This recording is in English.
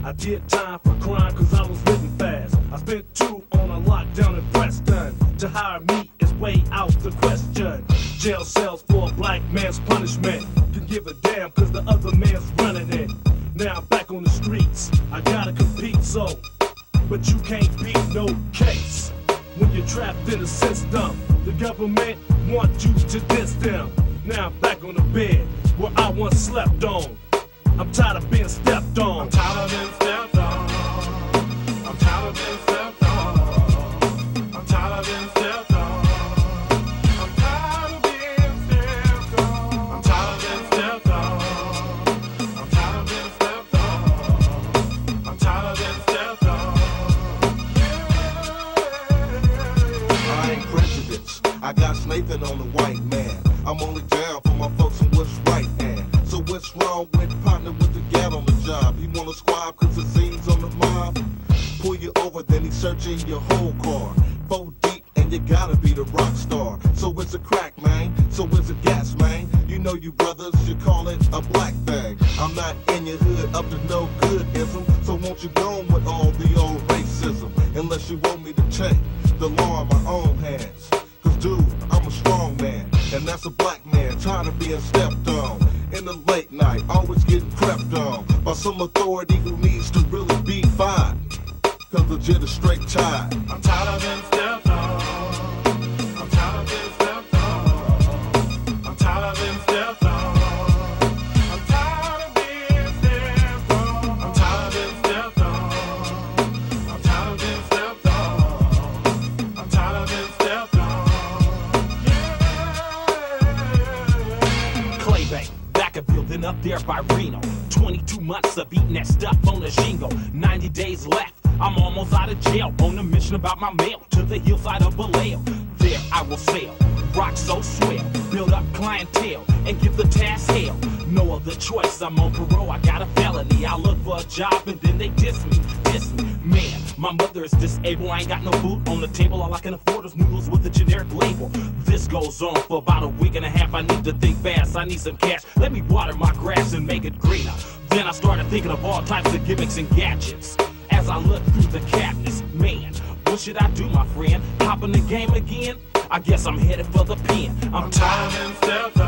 I did time for crime cause I was living fast. I spent 2 on a lockdown in Preston. To hire me is way out the question. Jail cells for a black man's punishment. Can give a damn cause the other man's running it. Now I'm back on the streets, I gotta compete so. But you can't beat no case. When you're trapped in a system, the government wants you to diss them. Now I'm back on the bed where I once slept on. I'm tired of being stepped on. I'm tired of being stepped on. I'm tired of being stepped on. I'm tired of being stepped on. I'm tired of being stepped on. I'm tired of being stepped on. I'm tired of being stepped on. I'm tired of being stepped on. I ain't prejudiced. I got Nathan on the white man. I'm only down for my folks and what's right hand. So what's wrong with partner with the gat on the job? He wanna squab cause his scene's on the mob? Pull you over, then he's searching your whole car. 4 deep and you gotta be the rock star. So it's a crack, man. So it's a gas, man. You know you brothers, you call it a black thing. I'm not in your hood up to no goodism. So won't you go on with all the old racism? Unless you want me to take the law in my own hands. Cause dude, I'm a strong man. And that's a black man tired of being stepped on. In the late night, always getting crept on by some authority who needs to really be fired. Cause legit is straight tied. I'm tired of being stepped on. I'm tired of being stepped on. I'm tired of being stepped on. I'm tired of being stepped on. I'm tired of being stepped on. I'm tired of being stepped on. I'm tired of being stepped on. Yeah. Clay back of building up there by Reno. 22 months of eating that stuff on a jingle. 90 days left. I'm almost out of jail, on a mission about my mail to the hillside of Vallejo. There I will sail, rock so swell, build up clientele, and give the task hell. No other choice, I'm on parole, I got a felony. I look for a job and then they diss me. Man, my mother is disabled, I ain't got no food on the table. All I can afford is noodles with a generic label. This goes on for about a week and a half. I need to think fast, I need some cash. Let me water my grass and make it greener. Then I started thinking of all types of gimmicks and gadgets. As I look through the cabinets, man, what should I do, my friend? Hop in the game again? I guess I'm headed for the pen. I'm tired of being stepped on.